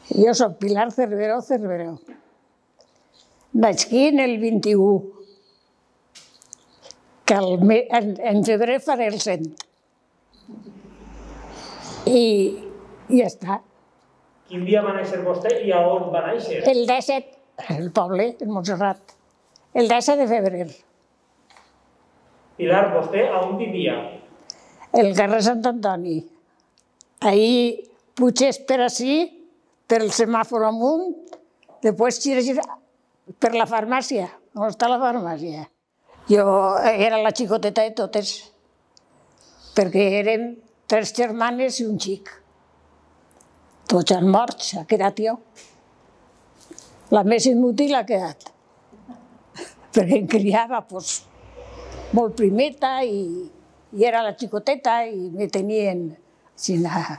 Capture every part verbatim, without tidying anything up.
Jo soc Pilar Cerveró Cerveró. Nasquí en el vint-i-u, que en febrer faré el cent. I ja està. Quin dia va néixer vostè i a on va néixer? El disset, el poble, el Montserrat. El disset de febrer. Pilar, vostè a on vivia? El carrer Sant Antoni. Ahí puges per ací, per el semàfor amunt, després gires per la farmàcia, on està la farmàcia. Jo era la xicoteta de totes, perquè érem tres germanes i un xic. Tots han mort, s'ha quedat jo. La més inútil ha quedat, perquè em criava molt primeta i era la xicoteta i me tenien així.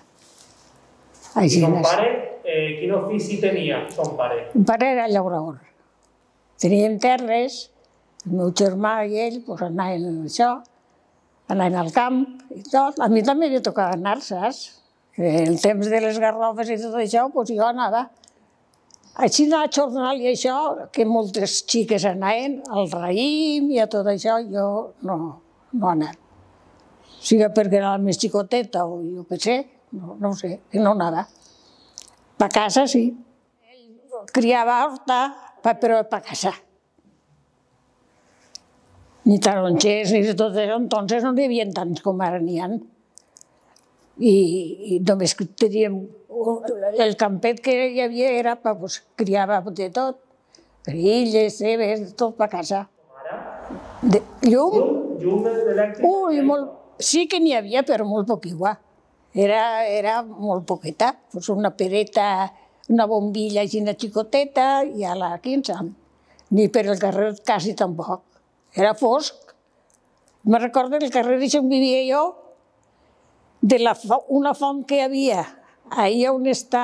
I son pare, quin ofici tenia, son pare? Mon pare era llaurador. Teníem terres, el meu germà i ell anaven a això, anaven al camp i tot. A mi també m'hi tocava anar, saps? El temps de les garrofes i tot això, jo anava. Així a jornal i això, que moltes xiques anaven, al raïm i a tot això, jo no anava. Siga perquè era la més xicoteta o jo què sé, no ho sé, no anava. Pa casa sí. Ell criava horta, però pa casa. Ni taronxers ni tot això, entonces no n'hi havia tants com ara n'hi ha. I només teníem... El campet que hi havia era, criava de tot, grilles, cebes, tot pa casa. Llum? Llum elèctrica? Ui, sí que n'hi havia, però molt poc igual. Era molt poqueta, una pereta, una bombilla així una xicoteta i a la quinze. Ni per el carrer quasi tampoc. Era fosc. Me recordo el carrer on vivia jo, d'una font que hi havia, ahir on està,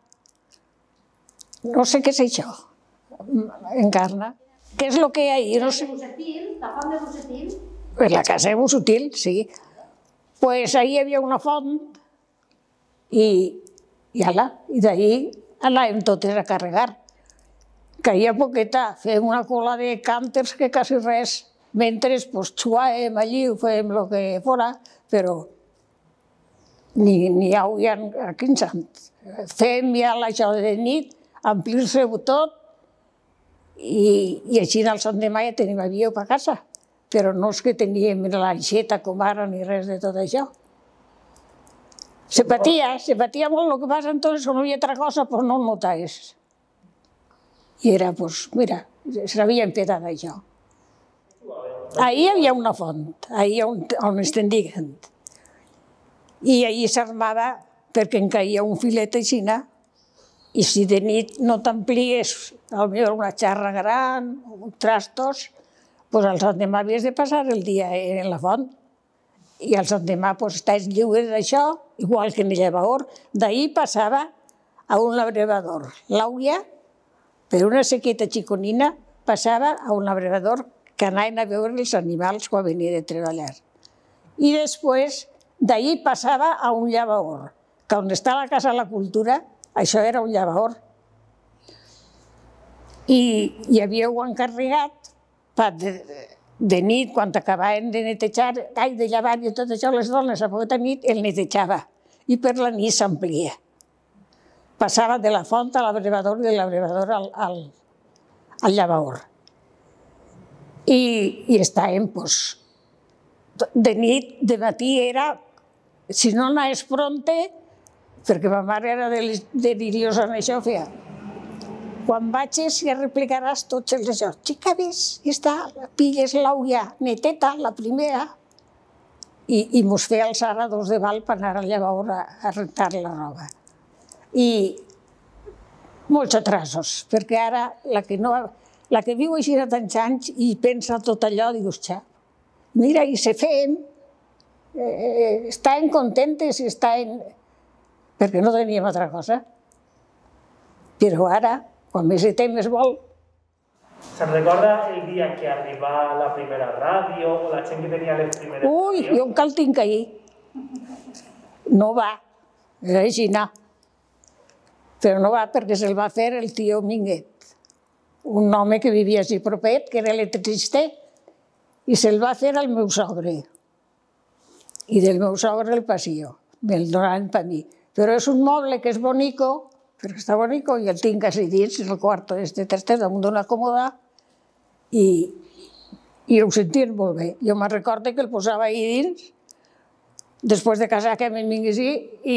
no sé què és això, Encarna. Què és el que hi ha ahir? La font de Bucetil? La casa de Bucetil, sí. Doncs ahir hi havia una font i d'ahir anàvem totes a carregar. Caia poqueta, fèiem una cola de cànters que quasi res, mentre xuàvem allí, ho fèiem el que fora, però ni au ja a quinze anys. Fèiem ja això de nit, omplir-se-ho tot, i així al Sant de Mai ja teníem avió per casa, però no és que teníem l'aixeta com ara ni res de tot això. Se patia, se patia molt, el que passa entonces, quan no hi havia altra cosa, doncs no ho notaves. I era, doncs, mira, s'havia empetat això. Ahir hi havia una font, ahir on estem dient. I ahir s'armava perquè en caia un filet aixina, i si de nit no t'amplies, potser una xarra gran, uns trastos, doncs al Sant Demà havies de passar el dia en la font. I al Sant Demà estàs lliure d'això, igual que en el llevador. D'ahir passava a un labrevador. L'auia, per una sequeta xiconina, passava a un labrevador que anaven a veure els animals quan venia de treballar. I després, d'ahir passava a un llevador, que on està la Casa de la Cultura, això era un llevador. I hi havia un encarregat de nit, quan acabaven de netejar, de llevar i tot això, les dones a poca nit el netejava i per la nit s'amplia. Passava de la font a l'abrevador i de l'abrevador al llevador. I estàvem, doncs, de nit, de matí era, si no anaves pronte, perquè ma mare era deliriosa en això, feia, quan vagis ja replicaràs tots els això. Xica, ves, ja està, pilles l'auia neteta, la primera, i mos feia alçar a dos de val per anar al llevador a rentar la roba. I molts atrasos, perquè ara la que viu així de tants anys i pensa tot allò, dius, xa, mira, i se fem, estaven contentes i estaven... perquè no teníem altra cosa. Però ara, quan més de temps vol... Se'n recorda el dia que arribà la primera ràdio o la gent que tenia les primeres ràdios? Ui, jo encara el tinc ahir. No va, era així, no. però no va perquè se'l va fer el tio Minguet, un home que vivia així propet, que era electricista, i se'l va fer al meu sogre. I del meu sogre el passillo, me'l donaven per mi. Però és un moble que és bonico, perquè està bonico, i el tinc així dins, el quarto este tercer, damunt d'una còmoda, i, i ho sentien molt bé. Jo me'n recordo que el posava ahí dins, després de casar que me'n vingués i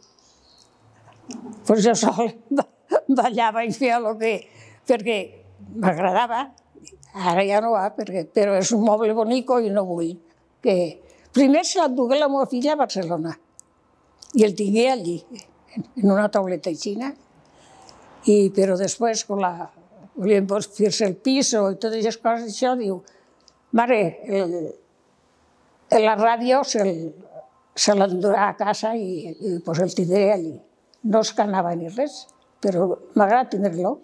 pues jo sol ballava i feia el que... perquè m'agradava. Ara ja no va, perquè, però és un moble bonico i no vull. Que... Primer se l'endugué la meva filla a Barcelona i el tingué allí, en una tauleta xina, i, però després, quan la, volien fer-se el piso i totes aquestes coses, això, diu, mare, el, la ràdio se l'endurà a casa i, i pues, el tindré allí. No es canava ni res, però m'agrada tindre-lo.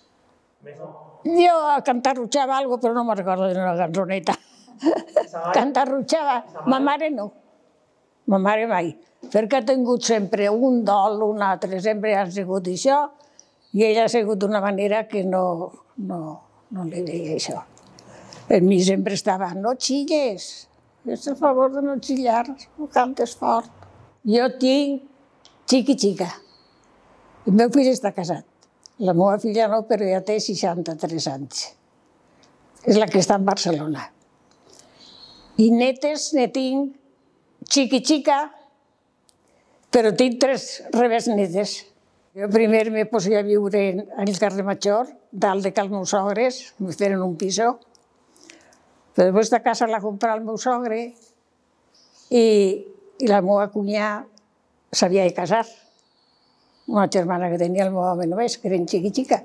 Jo cantarrutxava alguna cosa, però no me'n recordo d'una cançoneta. Cantarrutxava, ma mare no. Ma mare mai. Perquè ha tingut sempre un dol, un altre, sempre ha sigut això, i ella ha sigut d'una manera que no, no, no li deia això. Per mi sempre estava, no xilles, fes el favor de no xillar, no cantes fort. Jo tinc xiqui-xica. El meu fill està casat. La meva filla no, però ja té seixanta-tres anys. És la que està en Barcelona. I netes ne tinc xiqui-xica, però tinc tres rebesnetes. Jo primer me posia a viure al carrer Major, dalt de cal meus sogres, me feren un piso. Però després de casa la comprar el meu sogre i, i la meva cunyà s'havia de casar. Una germana que tenia el meu home només, que era xiqui-xica.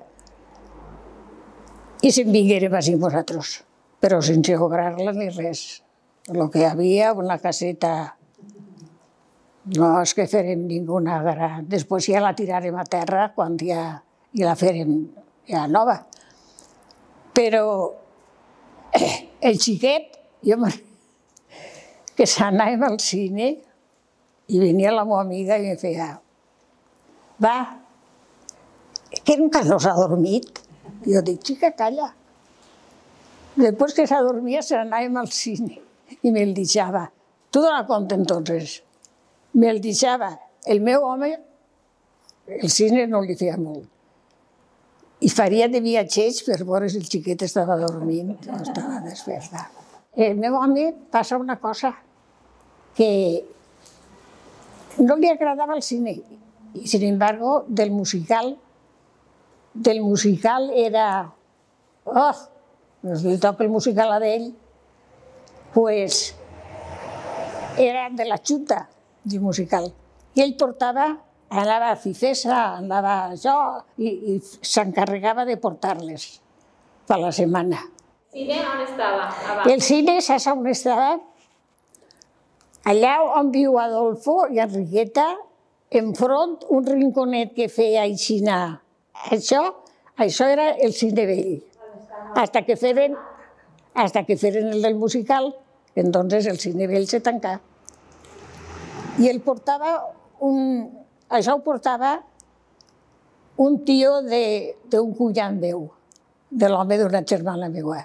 I se'n vinguérem així nosaltres, però sense cobrar-la ni res. El que hi havia, una caseta, no és que fèrem ninguna gran. Després ja la tirarem a terra quan ja, ja la fèrem ja nova. Però el xiquet, jo que s'anàvem al cine i venia la meva amiga i em feia va, que nunca no s'ha dormit. Jo dic, xica, calla. Després que s'adormia, se n'anàvem al cine i me'l deixava. Tu dona compte, entonces. Me'l deixava. El meu home, el cine no li feia molt. I faria de viatgers per veure si el xiquet estava dormint o estava despertat. El meu home passa una cosa que no li agradava el cine. Y sin embargo, del musical, del musical era, oh, pues li toca el musical a d'ell, pues era de la Junta del musical. I ell portava, anava a Cifesa, anava a això, i, i s'encarregava de portar-les per la setmana. El cine on estava? El cine, saps on estava? Allà on viu Adolfo i Enriqueta, enfront un rinconet que feia aixina. Això, això era el cine vell. Hasta que feren, hasta que feren el del musical, entonces el cine vell se tancà. I ell portava un... Això ho portava un tio d'un cunyat meu, de l'home d'una germana meva.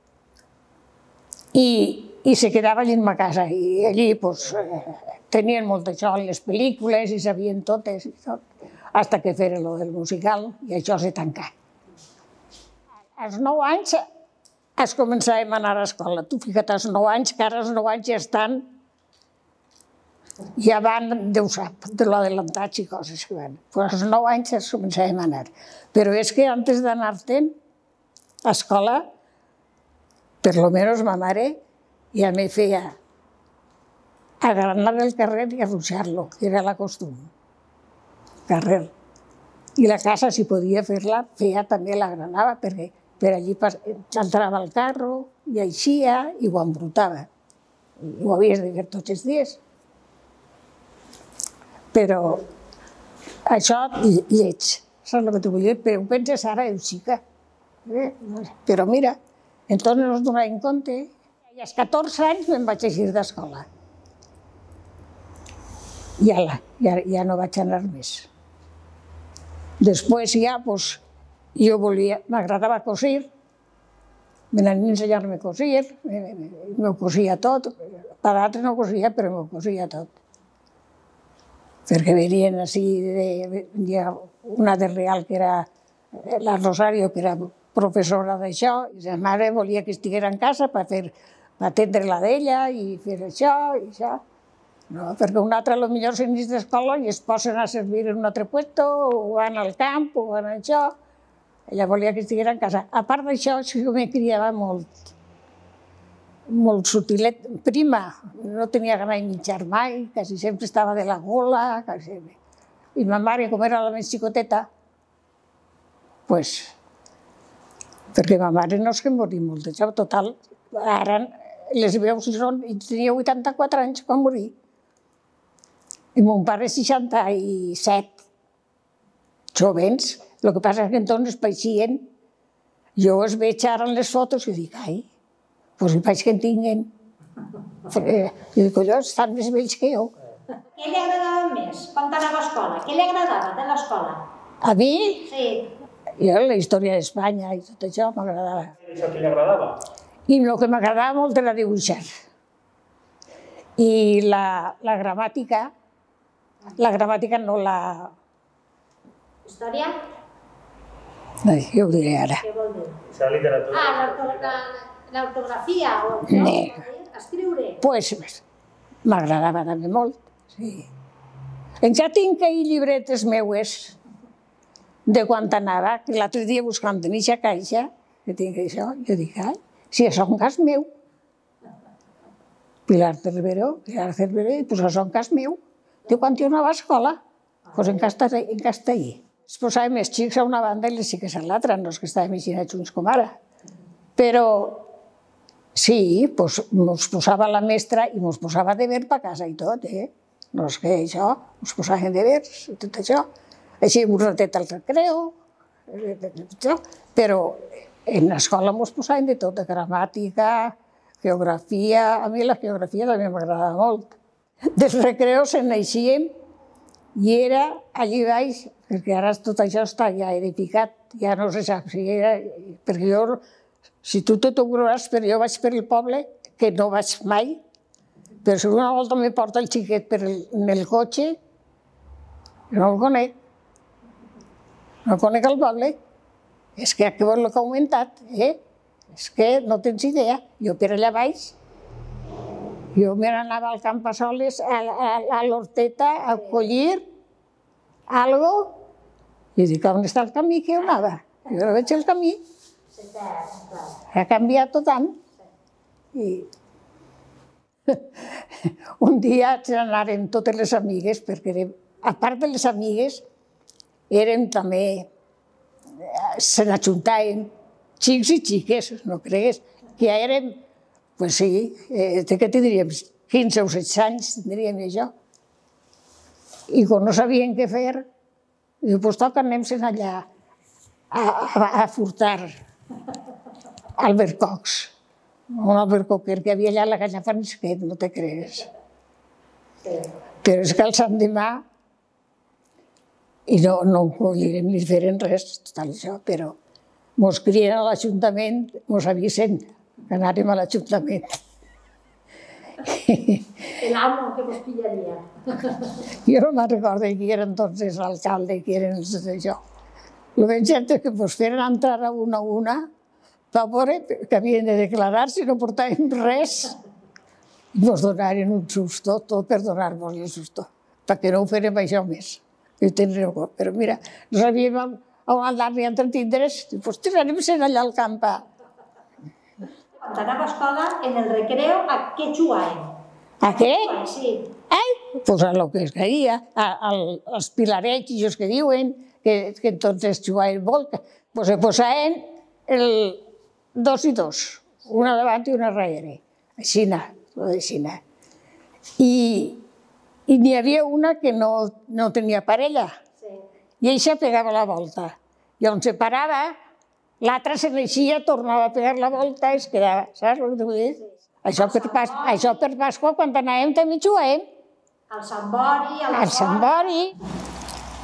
I, i se quedava allí en ma casa. I allí, pues, tenien molt d'això, les pel·lícules, i sabien totes, i tot, fins que feren lo del musical, i això se tancà. Als nou anys es començàvem a anar a l'escola. Tu fica't, als nou anys, que ara als nou anys ja estan, ja van, Déu sap, de l'adelantats i coses que van. Però als nou anys es començàvem a anar. Però és que antes d'anar-te'n a escola, per lo menos ma mare ja me feia agranar el carrer i arruixar-lo, que era la costum. Carrer. I la casa, si podia fer-la, feia també l'agranava, perquè per allí entrava el carro i eixia i ho embrutava. Ho havies de fer tots els dies. Però això lleig, saps el que t'ho vull dir? Però ho penses ara, és xica. Però mira, entonces no es donàvem compte. I als catorze anys me'n vaig eixir d'escola. I ala, ja no vaig anar més. Després ja, doncs, jo volia, m'agradava cosir, m'anaven a ensenyar-me a cosir, m'ho cosia tot, per altres no cosia, però m'ho cosia tot. Perquè venien així, hi ha una de Real que era la Rosario, que era professora d'això, i la mare volia que estigués en casa per fer, per atendre-la d'ella i fer això i això. No, perquè un altre potser s'inís d'escola i es posen a servir en un altre puesto, o van al camp, o van a això. Ella volia que estigués en casa. A part d'això, sí que me criava molt, molt sutilet. Prima, no tenia gana de menjar mai, quasi sempre estava de la gola, quasi... I ma mare, com era la més xicoteta, pues, perquè ma mare no és que morí molt d'això, total, ara les veus són, tenia vuitanta-quatre anys quan morí. I mon pare seixanta-set, jovens. El que passa és que entonces pareixien, jo es veig ara en les fotos i dic, ai, doncs hi vaig que en tinguen. I dic, collons, estan més vells que jo. Què li agradava més quan anava a escola? Què li agradava de l'escola? A mi? Sí. Jo, la història d'Espanya i tot això m'agradava. I això què li agradava? I el que m'agradava molt era dibuixar. I la, la gramàtica, la gramàtica no la... Història? Ai, jo ho diré ara. Què vol dir? La literatura. Ah, l'ortografia, o No. escriure. Pues m'agradava també molt, sí. Encara tinc ahí llibretes meues de quan anava, que l'altre dia buscant en eixa caixa, que tinc això, jo dic, ai, si això és un cas meu. Pilar Cerveró, Pilar Cerveró, doncs això és un cas meu. Diu, quan jo anava a escola, doncs en castellà. Es posàvem els xics a una banda i les xiques a l'altra, no és que estàvem així junts com ara. Però sí, doncs mos posava la mestra i mos posava deber per casa i tot, eh? No és que això, mos posaven devers i tot això. Així un ratet al recreo, però en l'escola mos posaven de tot, de gramàtica, geografia. A mi la geografia també m'agradava molt. Dels recreos en naixíem i era allí baix, perquè ara tot això està ja edificat, ja no se sap si era... Perquè jo, si tu te t'ho veuràs, però jo vaig per el poble, que no vaig mai, però si una volta me porta el xiquet per el, en el cotxe, no el conec. No conec el poble. És que aquí vol el que ha augmentat, eh? És que no tens idea. Jo per allà baix, jo me n'anava al camp a soles, a, a, a l'horteta, a collir algo, i dic, on està el camí que jo anava? Jo no veig el camí. Ha canviat tant. I un dia anàrem totes les amigues, perquè érem, a part de les amigues, érem també, se n'ajuntàvem, xics i xiques, no cregues, que ja érem, pues sí, eh, què te diríem, quinze o setze anys tindríem això. I quan no sabien què fer, diu, pues toca anem-se'n allà a, a, a furtar albercocs. Un albercoquer que hi havia allà a la canya Franisquet, no te cregues. Però és que el sant demà, i no, no ho collirem ni feren res, tot això, però mos crien a l'Ajuntament, mos avisen que anàrem a l'Ajuntament. El amo que vos pillaria. Jo no me'n recordo qui eren tots els alcaldes, qui eren els d'això. El ben cert és que mos feren entrar a una a una, per veure que havien de declarar si no portàvem res. I mos donaren un susto, tot per donar-nos el susto, perquè no ho farem això més. Jo tindré por, però mira, no sabíem on anar ni entretindre's, doncs tirarem-se'n allà al camp. Quan anava a escola, en el recreo, a què jugàvem? A què? Sí. Ai, doncs a lo que es caia, als pilarejos que diuen, que, que entonces jugaven molt, doncs se posaven el dos i dos, una davant i una darrere, aixina, tot aixina. I, i n'hi havia una que no, no tenia parella, Sí. i eixa pegava la volta. I on se parava, l'altra se n'eixia, tornava a pegar la volta i es quedava, saps el que vull dir? Això per, pas, això per Pasqua, quan anàvem, també jugàvem. Al Sant Bori, al Al Sant Bori.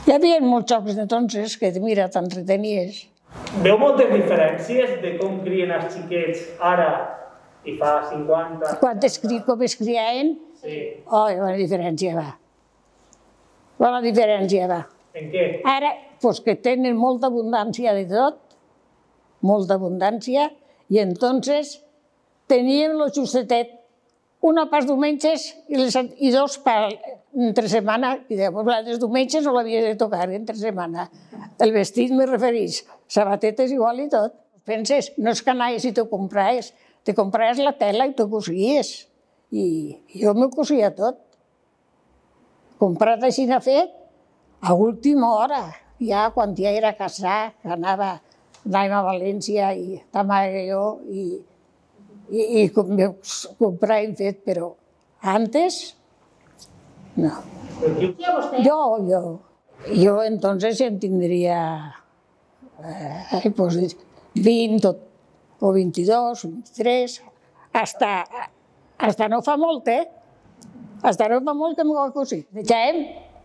Hi havia molts jocs d'entonces que, mira, t'entretenies. Veu moltes diferències de com crien els xiquets ara i fa cinquanta... Quan es cri, com es criaven, Sí. oh, bona diferència va. Bona diferència va. En què? Ara, doncs que tenen molta abundància de tot, molta abundància, i entonces teníem lo justetet, una pas diumenges i, les, i dos per entre setmana, i llavors els diumenges no l'havia de tocar entre setmana. El vestit me referís, sabatetes igual i tot. Penses, no és que anaves i t'ho compraves, te compraves la tela i t'ho cosies. I jo m'ho cosia tot. Comprat així n'ha fet, a última hora, ja quan ja era casat, anava, anàvem a València i ta mare i jo, i, i, i compràvem fet, però antes, no. Jo, jo, jo entonces en tindria eh, pues, vint o vint-i-dos, vint-i-tres, hasta, hasta no fa molt, eh? Hasta no fa molt que m'ho ha cosit. Deixem?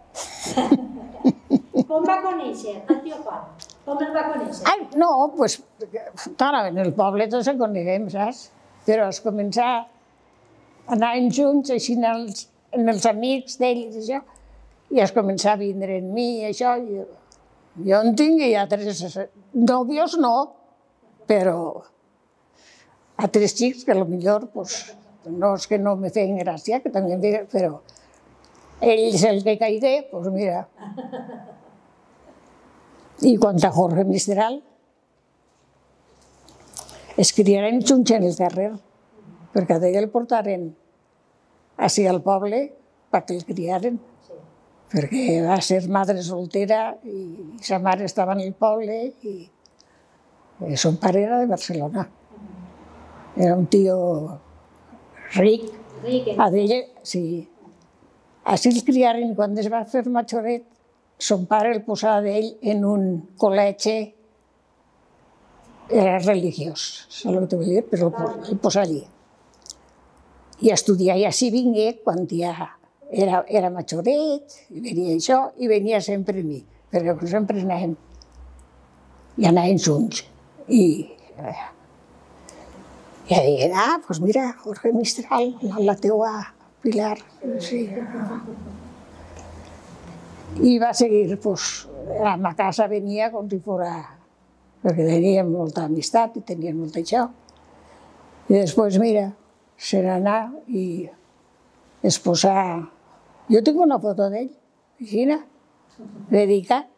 Com va conèixer el tio Juan? Com el va conèixer? Ai, no, doncs, clar, en el poble tots el coneguem, saps? Però es començar a anar junts, així en els, en els amics d'ells, això, i es començar a vindre en mi, això. Jo, jo en tinc ja tres nòvios, no, però a tres xics que potser, pues, no és que no me feien gràcia, que també em feien, però ells el que caigué, doncs mira. I quant a Jorge Mistral, es criaren junts en el carrer, perquè a ell el portaren així al poble perquè el criaren, perquè va ser madre soltera i sa mare estava en el poble i son pare era de Barcelona. Era un tio ric. A d'ella, sí. Així el criaren quan es va fer majoret. Son pare el posava d'ell en un col·legi, era religiós, saps el que t'ho vull dir? Però el posava allí. I estudiar, i així vingué quan ja era, era majoret, i venia això, i venia sempre a mi, perquè sempre anàvem, i anàvem junts. I ja deien, ah, doncs mira, Jorge Mistral, la teua Pilar, sí. I va seguir, doncs, a ma casa venia com si fora, perquè teníem molta amistat i teníem molt això. I després, mira, se n'anà i es posà... Jo tinc una foto d'ell, així, dedicat.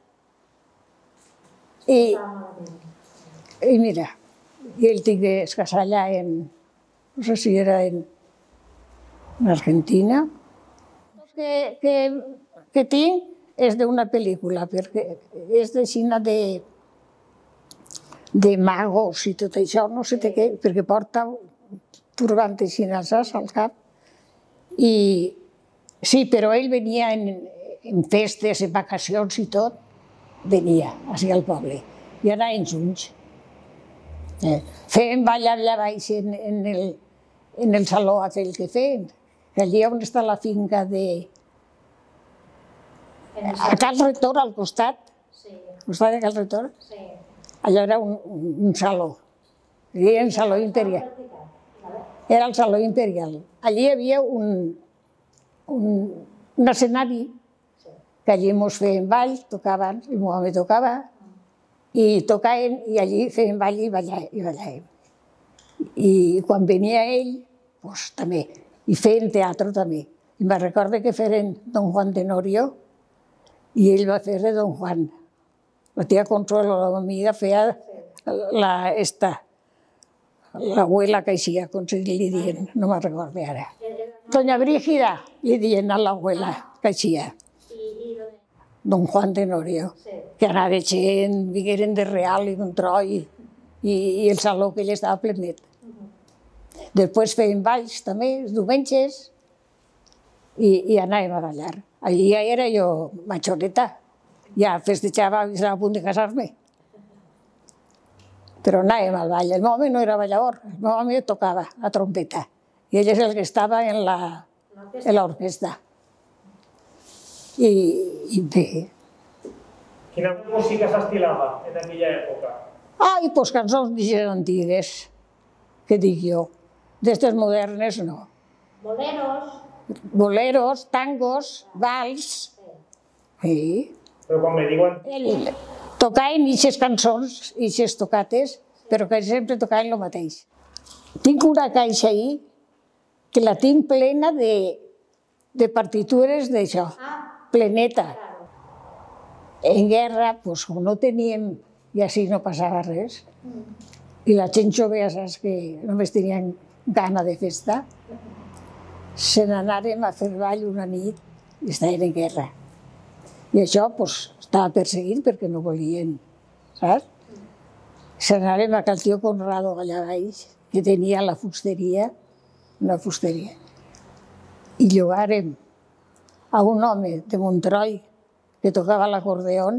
I, i mira, i ell tinc que es casar allà en... No sé si era en, en Argentina. Que, que, que tinc és d'una pel·lícula, perquè és de Xina de, de magos i tot això, no sé de què, perquè porta turbantes xineses al cap. I sí, però ell venia en, en festes, en vacacions i tot, venia, així al poble, i anàvem junts. Eh, feien ball allà baix en, en, el, en el saló aquell que feien, que allí on està la finca de... A Cal Rector, al costat, al costat de Cal Rector, allò era un, un saló, era el saló imperial. Era el saló imperial. Allí hi havia un, un, un escenari, que allí mos feien ball, tocaven, el meu home tocava, i tocaven, i allí feien ball i ballàvem. I quan venia ell, doncs també, i feien teatre també. I me'n recordo que feren Don Juan Tenorio, i ell va fer de Don Juan. La tia Consuelo, la amiga, feia la, esta, l'abuela que aixia, com se li diuen, no me'n recordo ara. Doña Brígida, li diuen a l'abuela que aixia. Don Juan Tenorio, que anava gent, vingueren de Real i d'un Troi, i, i el saló que ell estava plenet. Després feien balls també, els diumenges, i, i anàvem a ballar. Allí ja era jo majoreta, ja festejava i estava a punt de casar-me. Però anàvem al ball. El meu home no era ballador, el meu home tocava la trompeta. I ell és el que estava en l'orquestra. I, i bé, Quina música s'estilava en aquella època? Ai, doncs cançons d'ixes antigues, que dic jo. D'estes modernes no. Boleros. Boleros, tangos, vals. Sí. Però quan me diuen... El, tocaven ixes cançons, ixes tocates, però que sempre tocaven el mateix. Tinc una caixa ahí que la tinc plena de, de partitures d'això, pleneta. En guerra, doncs, com no teníem, i així no passava res, i la gent jove, ja saps que només tenien gana de festa, se n'anàrem a fer ball una nit i estaven en guerra. I això doncs, estava perseguit perquè no volien, saps? Se n'anàrem a cal tio Conrado allà baix, que tenia la fusteria, una fusteria, i llogàrem a un home de Montroi que tocava l'acordeon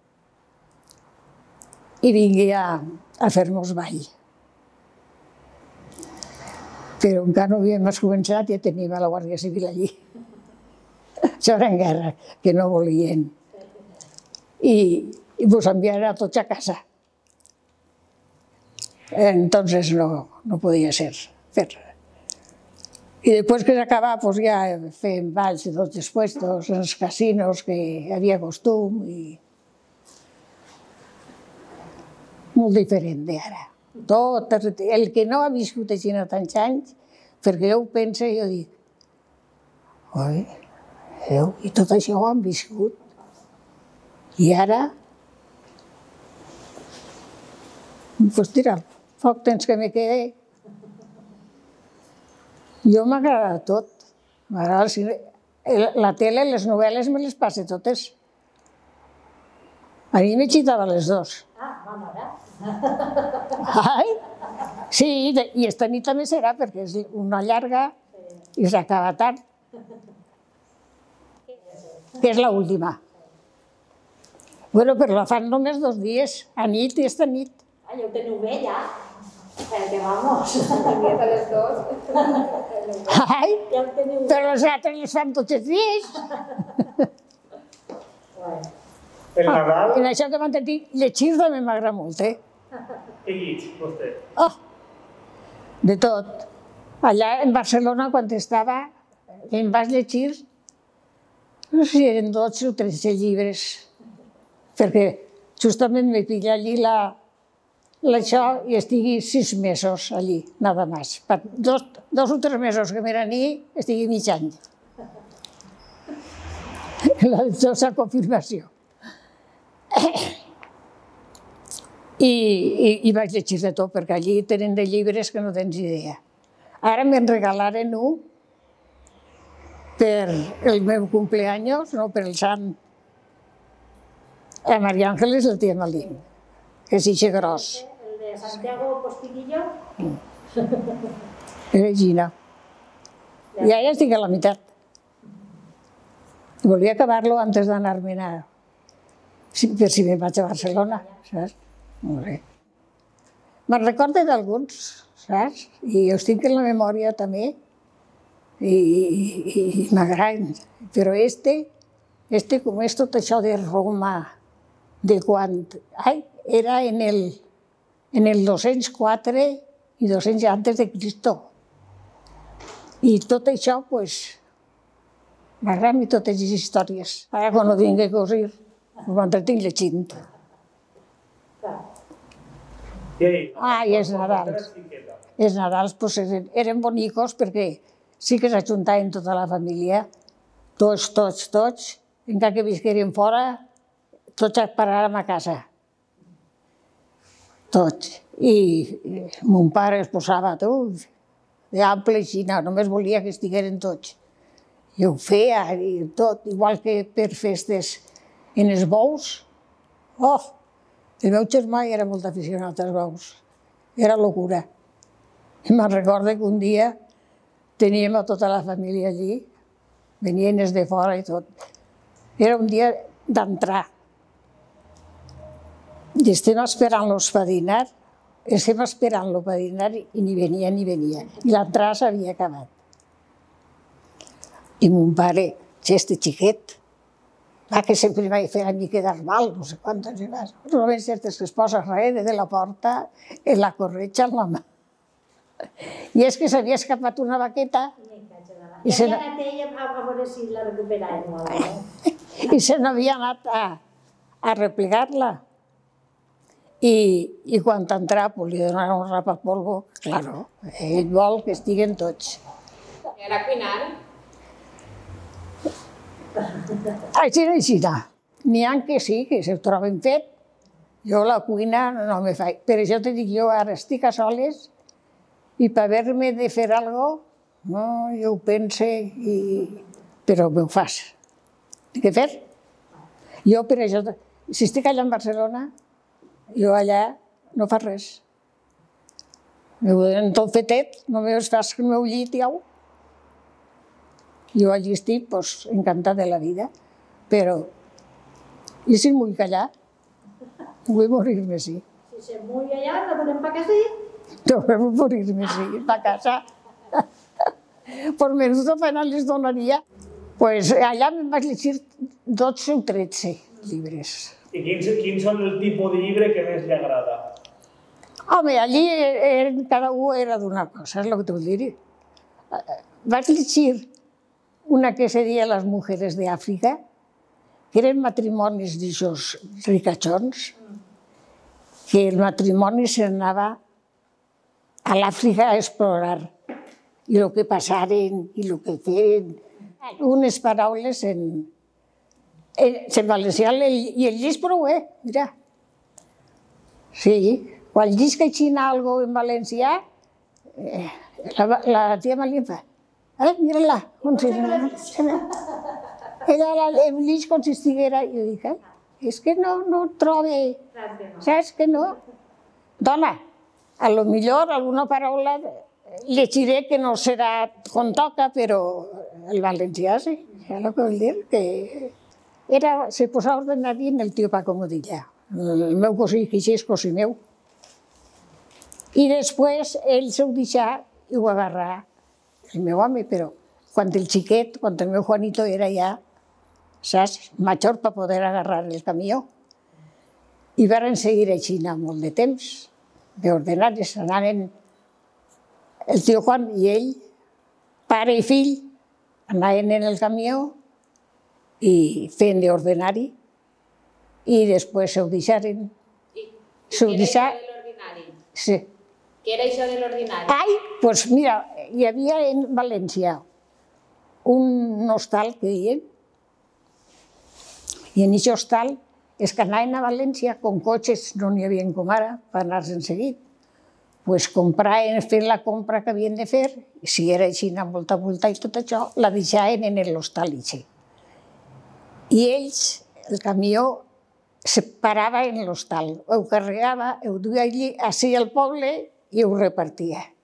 i vinguia a fer-nos ball. Però encara no havíem començat i ja teníem la Guàrdia Civil allí. Això era en guerra, que no volien. I, i ens enviaren a tots a casa. Entonces no, no podia ser fer. I després que s'acabava, pues ja fèiem balls de tots els puestos, en els casinos, que hi havia costum. I... molt diferent d'ara. Tot, el que no ha viscut així no tants anys, perquè jo ho penso i jo dic, oi, Déu, i tot això ho han viscut. I ara, pues tira, poc temps que me quede. Jo m'agrada tot. M'agrada el cine. La tele, les novel·les, me les passe totes. A mi me xitava les dos. Ah, mama, ara. Ai, sí, i esta nit també serà, perquè és una llarga i s'acaba tard. Que és l'última. Bueno, però la fan només dos dies, a nit i esta nit. Ah, ja ho teniu bé, ja. Que vamos. També a les dues. Ai, Ja ho teniu bé. però les altres les fan tots els dies. El Nadal, En això que m'han de dir, llegir també m'agrada molt, eh? què llits, vostè? Oh, de tot. Allà en Barcelona, quan estava, em vas llegir, no sé si eren dotze o tretze llibres, perquè justament me pilla allí la, l'això i estigui sis mesos allí, nada més. Per dos, dos o tres mesos que m'era allí, estigui mig any. La dosa confirmació. I, i, i vaig llegir de tot, perquè allí tenen de llibres que no tens idea. Ara me'n regalaren un per el meu cumpleaños, no per el sant. A María Ángeles el tia Malín, que és ixe gros. El de Santiago Postiguillo. Era Gina. I ara estic a la meitat. Volia acabar-lo antes d'anar-me'n a... per si me'n vaig a Barcelona, saps? Molt bé. Me'n recordo d'alguns, saps? I els tinc en la memòria també. I, i, i m'agraden. Però este, este com és tot això de Roma, de quan... Ai, era en el, en el dos-cents quatre i dos-cents antes de Cristo. I tot això, pues, m'agraden totes les històries. Ara, quan no tinc que cosir, m'entretinc llegint. Ah, i els Nadals. Els Nadals pues, eren, eren bonicos perquè sí que s'ajuntaven tota la família, tots, tots, tots, encara que visqueren fora, tots paràrem a casa. Tots. I, i mon pare es posava tot, d'ample i xina, només volia que estigueren tots. I ho feia, i tot, igual que per festes en els bous. Oh! El meu germà era molt aficionat als bous. Era locura. I me'n recordo que un dia teníem a tota la família allí, venien els de fora i tot. Era un dia d'entrar. I estem esperant-los per dinar, estem esperant-lo per dinar i ni venia ni venia. I l'entrada s'havia acabat. I mon pare, este xiquet, Va, que sempre vaig fer a mi quedar mal, no sé quantes vegades. Però ben cert és que es posa darrere de la porta i la corretja amb la mà. I és que s'havia escapat una vaqueta i se n'havia anat ella a veure si la recuperava. I se n'havia anat a, a replegar-la. I, i quan entrà pues, li donarà un rapapolvo, claro, ell vol que estiguen tots. I ara cuinant? Així no així no. N'hi ha que sí, que se troben fet. Jo la cuina no me faig. Per això te dic, jo ara estic a soles i per haver-me de fer alguna cosa, no, jo ho pense, i... però m'ho fas. Què fer? Jo per això, si estic allà en Barcelona, jo allà no faig res. M'ho donen tot fetet, només fas el meu llit i au. Jo allí estic pues, encantada de la vida, però i si em vull callar, vull morir-me, sí. Si se mull allà, la donem per casa? No, vull morir-me, sí, per casa. Per menudo pena les donaria. Pues allà em vaig llegir dotze o tretze llibres. I quins, quins són el tipus de llibre que més li agrada? Home, allí eren, cada un era d'una cosa, és el que t'ho diré. Vaig llegir una que se deia Las mujeres de Àfrica, que eren matrimonis d'aixòs ricachons, que el matrimoni s'anava a l'Àfrica a explorar, i el que passaren, i el que feren. Unes paraules en, en, en valencià, i el llis prou, eh? Mira. Sí, quan llis que xina algo en valencià, eh, la, la tia Malín fa, eh, mira-la, com si... Ella el llis com si estiguera, i jo dic, eh, és que no, no trobe, saps que no? Dona, a lo millor alguna paraula llegiré que no serà com toca, però el valencià sí, ja el que vull dir, que era, se posava ordenari en el tio Paco Modilla, el meu cosí, que així és cosí meu. I després ell s'ho deixà i ho agarrà el meu home, però quan el xiquet, quan el meu Juanito era ja, saps, major per poder agarrar el camió. I varen seguir a Xina molt de temps, d'ordinaris, anaven el tio Juan i ell, pare i fill, anaven en el camió i feien d'ordinari i després s'ho deixaren. I què era això de l'ordinari? Sí. Què era això de l'ordinari? Ai, doncs mira, hi havia en València un hostal que deien, i en aquest hostal és que anaven a València, com cotxes no n'hi havia com ara, per anar-se'n seguit. Doncs compraven, fent la compra que havien de fer, i si era així, amb molta multa i tot això, la deixaven en l'hostal així. I ells, el camió, se parava en l'hostal, ho carregava, ho duia allí, així al poble, i ho repartia.